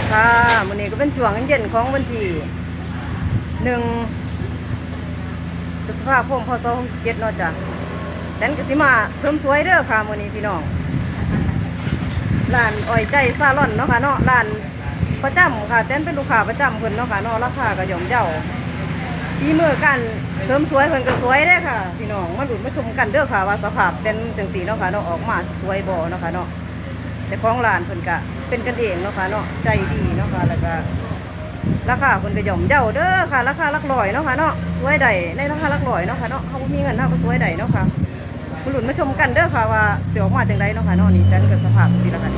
ค่ะมื้อนี้ก็เป็นช่วงเย็นของวันที่1พฤษภาคมพศ67เนาะจ้ะแตนก็สิมาเสริมสวยเด้อค่ะมื้อนี้พี่น้องร้านอ้อยใจซาลอนเนาะค่ะเนาะร้านประจำค่ะแตนเป็นลูกค้าประจำเพิ่นเนาะค่ะเนาะราคาก็ย่อมเยาฝีมือกันเสริมสวยเพิ่นก็สวยเด้อค่ะพี่น้องมาลุ้นมาชมกันเด้อค่ะว่าสภาพแตนจังซี่เนาะค่ะเนาะออกมาสวยบ่เนาะค่ะเนาะแต่ของร้านเพิ่นก็เป็นกันเองเนาะค่ะเนาะใจดีเนาะค่ะแล้วก็ราคาเพิ่นก็ย่อมเยาเด้อค่ะราคาหลักร้อยเนาะค่ะเนาะสวยได้ในราคาหลักร้อยเนาะค่ะเนาะเฮาบ่มีเงินเฮาก็สวยได้เนาะค่ะมาลุ้นมาชมกันเด้อค่ะว่าสิออกมาจังไดเนาะค่ะเนาะนี่แตนก็สภาพสิละค่ะ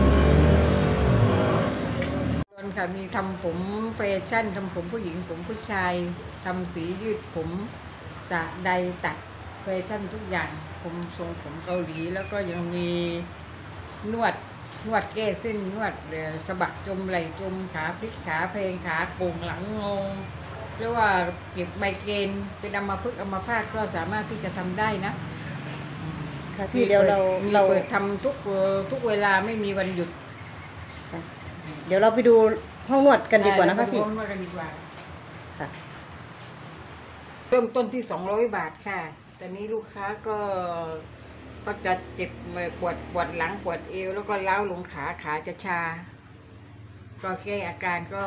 ค่ะมีทำผมแฟชั่นทำผมผู้หญิงผมผู้ชายทำสียืดผมสระใดตัดแฟชั่นทุกอย่างผมทรงผมเกาหลีแล้วก็ยังมีนวดแก้เส้นนวดสะบักจมไหล่จมขาพลิกขาเพลงขาโป่งหลังงงเรียกว่าเก็บไมเกรนเป็นอัมพฤกษ์อัมพาตก็สามารถที่จะทำได้นะค่ะพี่เดี๋ยวเราเปิดทำทุกเวลาไม่มีวันหยุดเดี๋ยวเราไปดูห้องนวดกันดีกว่านะคะพี่ค่ะเริ่มต้นที่200 บาทค่ะตอนนี้ลูกค้าก็จะเจ็บปวดหลังปวดเอวแล้วก็ล้าวลงขาจะชาก็แก้อาการก็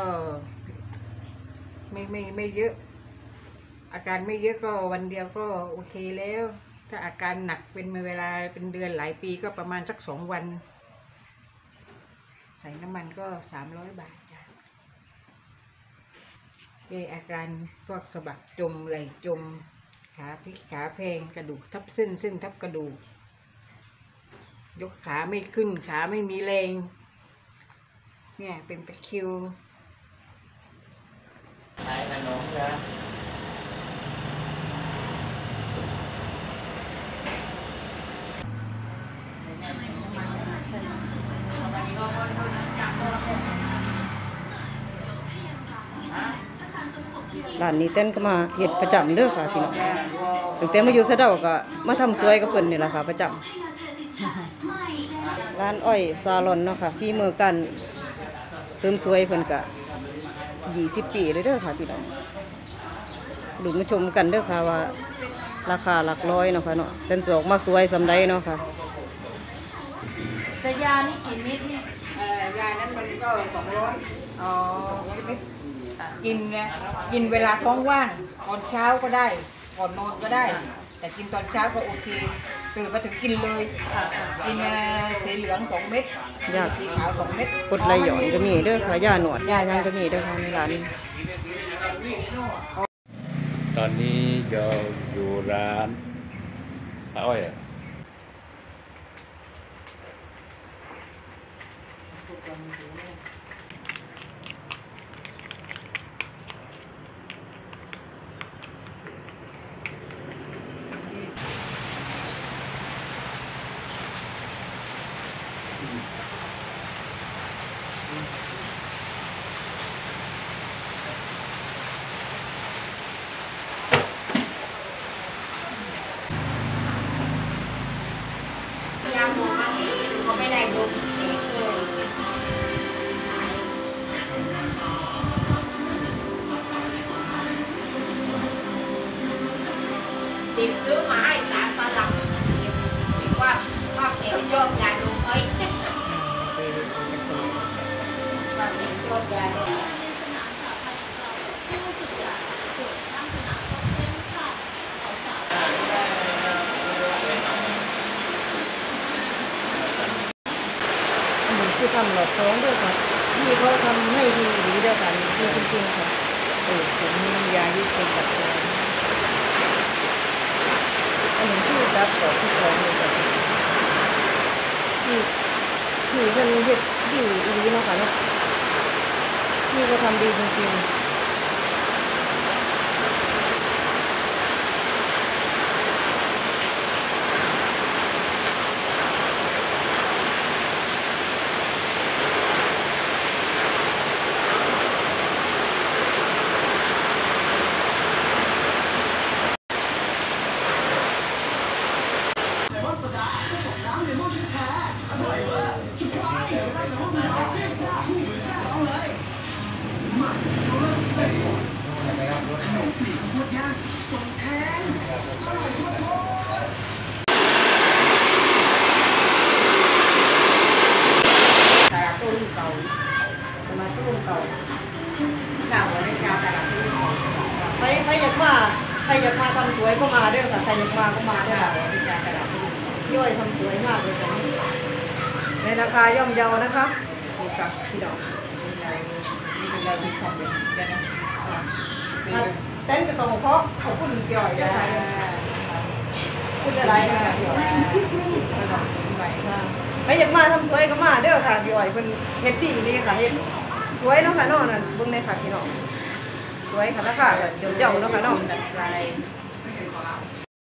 ไม่เยอะอาการไม่เยอะก็วันเดียวก็โอเคแล้วถ้าอาการหนักเป็นเวลาเป็นเดือนหลายปีก็ประมาณสัก2 วันใส่น้ำมันก็300 บาทจ้ะแก้อาการพวกสะบักจมไหล่จมขาพลิกขาแพงกระดูกทับเส้นทับกระดูกยกขาไม่ขึ้นขาไม่มีแรงเนี่ยเป็นตะคริวขายขนมนะร้านนี้เต้นก็มาเฮ็ดประจำเด้อค่ะพี่น้องตั้งแต่มาอยู่สะเดาก็มาทำสวยกับเพิ่นนี่ล่ะค่ะประจำร้านอ้อยซาลอนเนาะค่ะฝีมือกันเสริมสวยเพิ่นก็20 ปีเลยเด้อค่ะพี่น้องดูมาชมกันเด้อค่ะว่าราคาหลักร้อยเนาะค่ะเนาะเต้นสออกมาสวยสำใดเนาะค่ะแต่ยานี่กี่เม็ดนี่ยานั้นมันก็200อ๋อกินเนี่ยกินเวลาท้องว่างตอนเช้าก็ได้ก่อนนอนก็ได้แต่กินตอนเช้าก็โอเคตื่นมาถึงกินเลยกินสีเหลือง2 เม็ดสีขาว2 เม็ดกดไหลหย่อนก็มีเด้อค่ะยาหนวดยายังก็มีเด้อค่ะในร้านตอนนี้เราอยู่ร้านอ้อยยาหมอเขาไม่ได้ดมติดซื้อมาให้3 ตลับว่าเอวชอบยาดมว่าเอวชอบยาดมที่ทำหลอดท้องด้วยค่ะที่เขาทำให้ดีเด้อค่ะดีจริงๆค่ะผมมียายืดเป็นแบบอันนี้ที่รับต่อที่ท้องเลยค่ะที่มันเฮ็ดดีดีเนาะค่ะเนาะที่เขาทำดีจริงๆตลาดตู้เก่าตลาดตู้เก่าเก่าในการตลาดตู้เก่าใครอยากมาทำสวยก็มาเด้อค่ะใครอยากมาก็มาเด้อเก่าค่ะในการตลาดตู้ย่อยทำสวยมากเลยจ้ะในราคาย่อมเยานะคะนี่ค่ะพี่น้องนี่เรามีความเป็นกันนะเต้นกระตรงเพราะเขาพูดถึงย่อยได้พูดอะไรนะคะย่อยใครอยากมาทำสวยก็มาเด้อค่ะย่อยเป็นเฮ็ดดีนี่ค่ะเฮ็ดสวยเนาะค่ะเนาะนั่นเบิ่งในค่ะพี่น้องสวยค่ะราคาก็เดี๋ยวเจ้าเนาะค่ะเนาะดัดลาย